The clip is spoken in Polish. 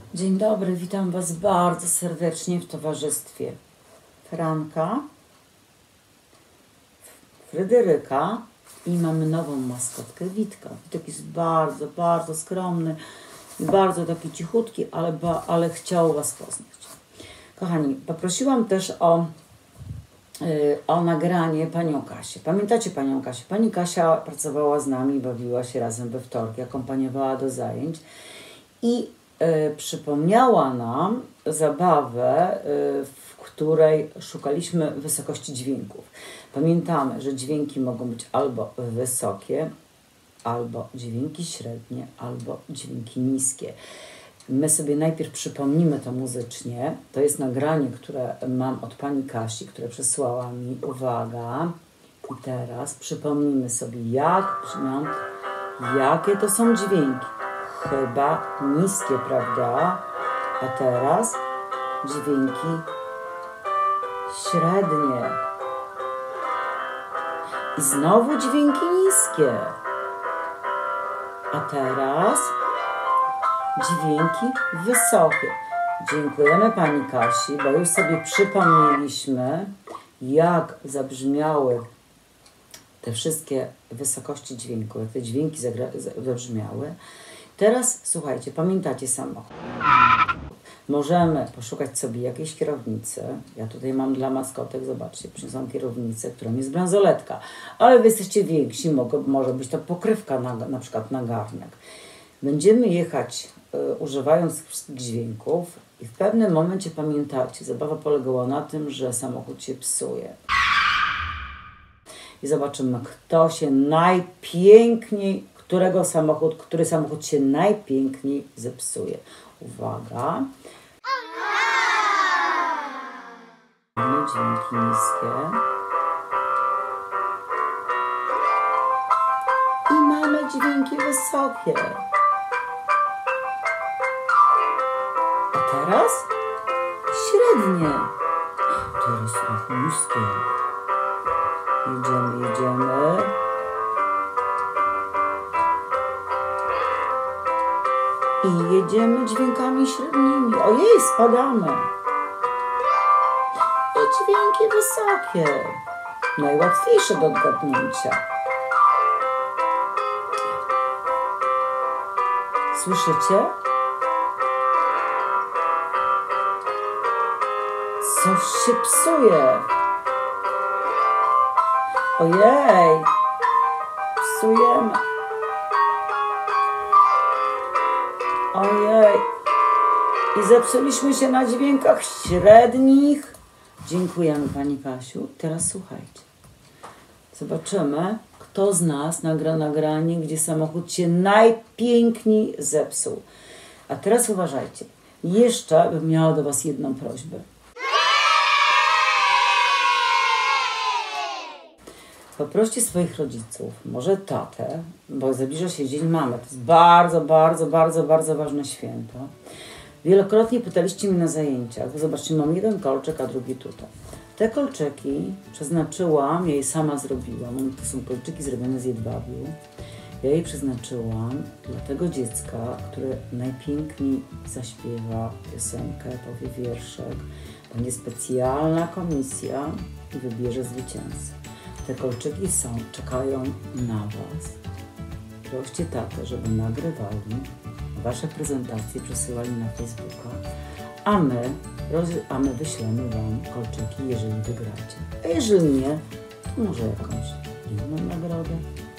Dzień dobry, witam Was bardzo serdecznie w towarzystwie Franka, Fryderyka i mamy nową maskotkę Witka. Witek jest bardzo, bardzo skromny i bardzo taki cichutki, ale chciał Was poznać. Kochani, poprosiłam też o nagranie Panią Kasię. Pamiętacie Panią Kasię? Pani Kasia pracowała z nami, bawiła się razem we wtorki, akompaniowała do zajęć i przypomniała nam zabawę, w której szukaliśmy wysokości dźwięków. Pamiętamy, że dźwięki mogą być albo wysokie, albo dźwięki średnie, albo dźwięki niskie. My sobie najpierw przypomnimy to muzycznie. To jest nagranie, które mam od Pani Kasi, które przesłała mi. Uwaga. I teraz przypomnimy sobie, jak brzmią, jakie to są dźwięki. Chyba niskie, prawda? A teraz dźwięki średnie. I znowu dźwięki niskie. A teraz dźwięki wysokie. Dziękujemy Pani Kasi, bo już sobie przypomnieliśmy, jak zabrzmiały te wszystkie wysokości dźwięku, jak te dźwięki zabrzmiały. Teraz słuchajcie, pamiętacie samochód. Możemy poszukać sobie jakiejś kierownicy. Ja tutaj mam dla maskotek, zobaczcie, przyniosłam kierownicę, którą jest bransoletka. Ale Wy jesteście więksi, może być to pokrywka na przykład na garnek. Będziemy jechać używając wszystkich dźwięków i w pewnym momencie pamiętacie, zabawa polegała na tym, że samochód się psuje. I zobaczymy, kto się najpiękniej, który samochód się najpiękniej zepsuje. Uwaga. Mamy dźwięki niskie. I mamy dźwięki wysokie. A teraz średnie. Teraz trochę niskie. Jedziemy. I jedziemy dźwiękami średnimi. Ojej, spadamy. I dźwięki wysokie. Najłatwiejsze do odgadnięcia. Słyszycie? Coś się psuje. Ojej. Psujemy. Ojej. I zepsuliśmy się na dźwiękach średnich. Dziękujemy Pani Kasiu. Teraz słuchajcie. Zobaczymy, kto z nas nagra nagranie, gdzie samochód się najpiękniej zepsuł. A teraz uważajcie. Jeszcze bym miała do Was jedną prośbę. Poproście swoich rodziców, może tatę, bo zbliża się Dzień Mamy. To jest bardzo, bardzo, bardzo, bardzo ważne święto. Wielokrotnie pytaliście mnie na zajęciach. Zobaczcie, mam jeden kolczyk, a drugi tutaj. Te kolczyki przeznaczyłam, ja je sama zrobiłam. To są kolczyki zrobione z jedwabiu. Ja je przeznaczyłam dla tego dziecka, które najpiękniej zaśpiewa piosenkę, powie wierszek. Będzie specjalna komisja i wybierze zwycięzcę. Te kolczyki czekają na Was. Proście tatę, żeby nagrywali Wasze prezentacje, przesyłali na Facebooka, a my wyślemy Wam kolczyki, jeżeli wygracie. A jeżeli nie, to może jakąś inną nagrodę.